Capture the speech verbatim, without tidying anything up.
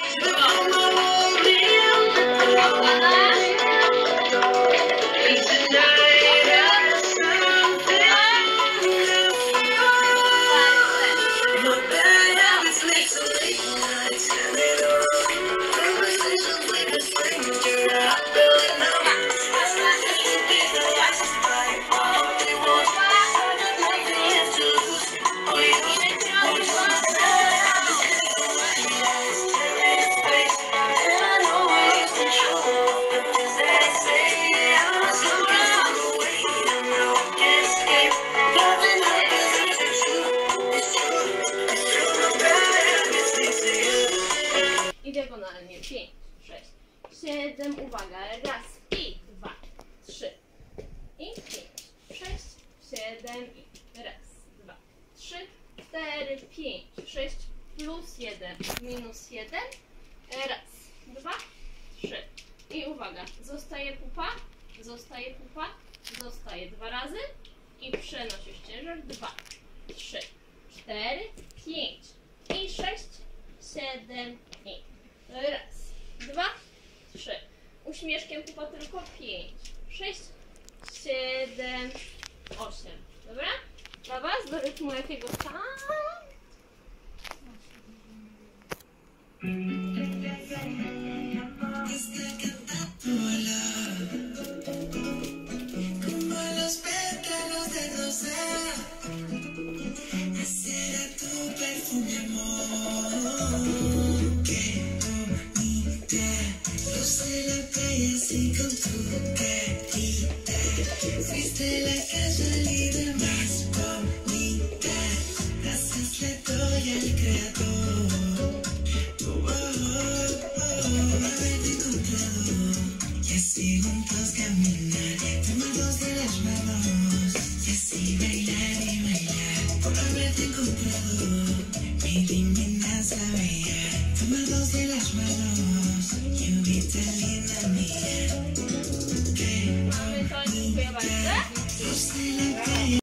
I diagonalnie pięć, sześć, siedem, uwaga, raz i dwa, trzy i pięć, sześć, siedem i raz, dwa, trzy, cztery, pięć, sześć, plus jeden, minus jeden, raz, dwa, trzy i uwaga, zostaje pupa, zostaje pupa, zostaje dwa razy i przenosi ciężar, dwa, trzy, cztery, pięć i sześć, siedem i raz, dwa, trzy. Uśmieszkiem pupa tylko pięć, sześć, siedem, osiem. Dobra? Dla was do rytmu jakiego tam? Así con tu carita, fuiste la casualidad más bonita. Gracias le doy al creador. Oh, oh, oh, haberte encontrado y así juntos caminar, tomados de las manos y así bailar y bailar. Por haberte encontrado, mi divina sabía, tomados de las manos y ahorita